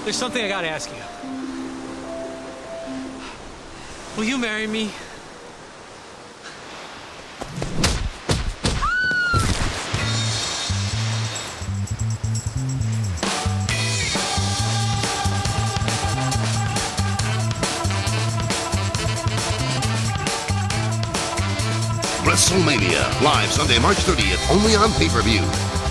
There's something I gotta ask you. Will you marry me? WrestleMania, live Sunday, March 30th, only on pay-per-view.